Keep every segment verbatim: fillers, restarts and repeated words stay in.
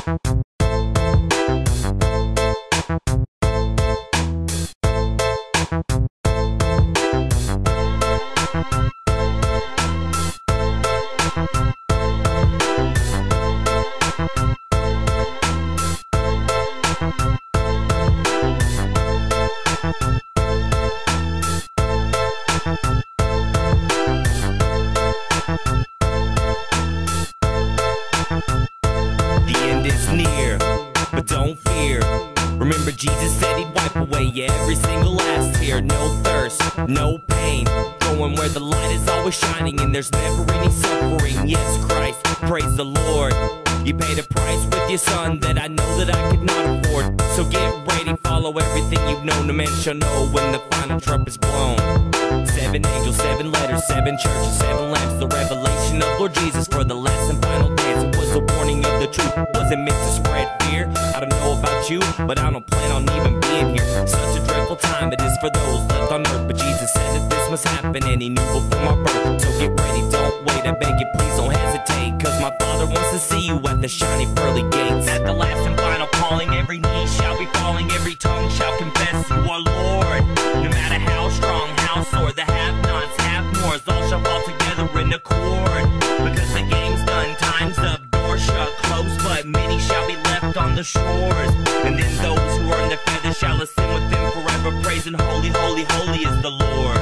Near, but don't fear. Remember Jesus said he'd wipe away every single last tear. No thirst, no pain, going where the light is always shining and there's never any suffering. Yes, Christ, praise the Lord. You paid a price with your son that I know that I could not afford. So get ready, follow everything you've known. No man shall know when the final trumpet's blown. Seven angels, seven letters, seven churches, seven lamps. The revelation of Lord Jesus for the last and final days. It was a warning of the truth, wasn't meant to spread fear. I don't know about you, but I don't plan on even being here. Such a dreadful time it is for those left on earth. But Jesus said that this must happen and he knew before my birth. So get ready, don't wait, I beg you, please don't hesitate. Cause my Father wants to see you at the shiny pearly gates. At the last and final calling, every knee shall be falling, every tongue shall confess you are Lord. No matter how strong, how sore, the have-nots, have-mores, all shall fall together in accord. Because the game's done, time's up, doors shut, close, but many shall be left on the shores. And then those who earn the feathers shall ascend with them forever, praising holy, holy, holy is the Lord.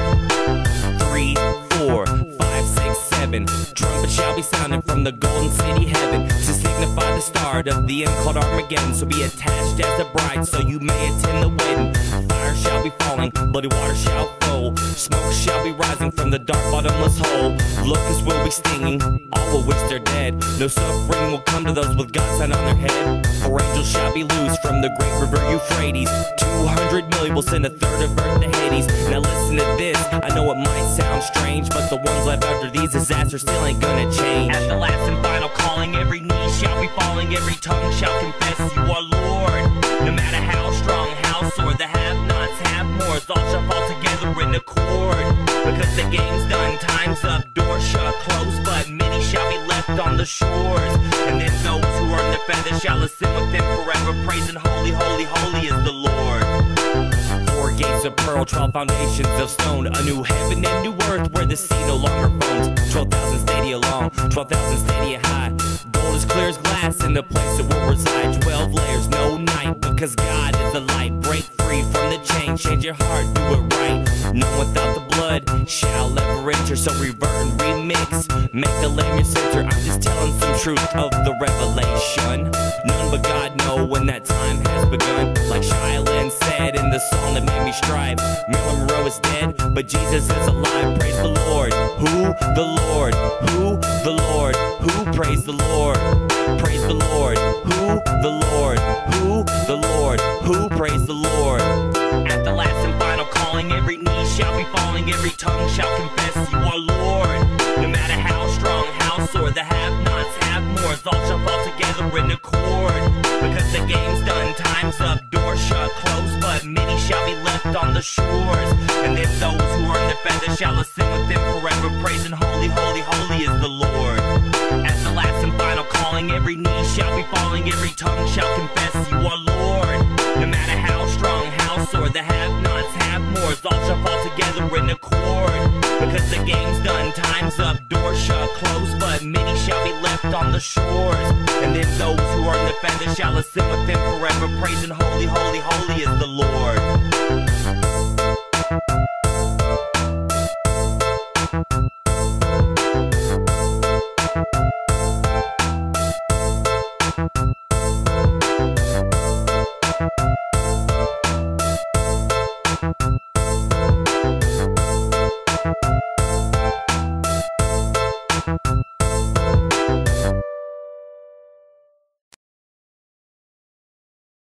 Three, four, five, six, seven. Trumpet shall be sounded from the golden city heaven to signify the start of the end called Armageddon. So be attached as a bride so you may attend the wedding. Fire shall be falling, bloody water shall flow, smoke shall be rising from the dark bottomless hole. Locusts will be stinging, all will wish they're dead. No suffering will come to those with God's sign on their head. Four angels shall be loosed from the great river Euphrates. Two hundred million will send a third of earth to Hades. Now listen to this, I know it might sound strange, but the ones left after these disasters still ain't gonna change. At the last and final calling, every knee shall be falling, every tongue shall confess you are Lord. No matter how strong, how sore, the have-nots, have-mores, all shall fall together in accord. Because the game's done, time's up, doors shut, close, but many shall be left on the shores. And then those who earn the feathers shall ascend with them forever, praising holy, holy, holy is the Lord. Four gates of pearl, twelve foundations of stone, a new heaven and new earth where the sea no longer foams. Twelve thousand stadia long, twelve thousand stadia high, gold as clear as glass in the place that will reside. Twelve layers, no night, because God is the light. Break free from the chain, change your heart, do it right. None without the blood shall ever enter. So revert and remix, make the lamb your center. I'm just telling some truth of the revelation. None but God know when that time has begun. Like Shia Lynn said in the song that made me strive, Marilyn Monroe is dead, but Jesus is alive. Praise the Lord. Who? The Lord. Who? The Lord. Who? Praise the Lord. Praise the Lord. Who? The Lord. Who? The Lord. Who? Praise the Lord. At the last and final calling, every knee shall be falling, every tongue shall confess you are Lord. No matter how strong, how sore, the have-nots, have-mores, all shall fall together in accord. Because the game's done, time's up, doors shut, close, but many shall be left on the shores. And then those who earn the feathers shall ascend with them forever, praising holy, holy, holy is the Lord. At the last and final calling, every knee shall be falling, every tongue shall confess you are Lord. No matter how strong, how sore, the have-nots, have-mores, all shall fall together in accord. Because the game's done, time's up, doors shut, close, but many shall be left on the shores. And then those who earn the feathers shall ascend with them forever, praising holy, holy, holy is the Lord.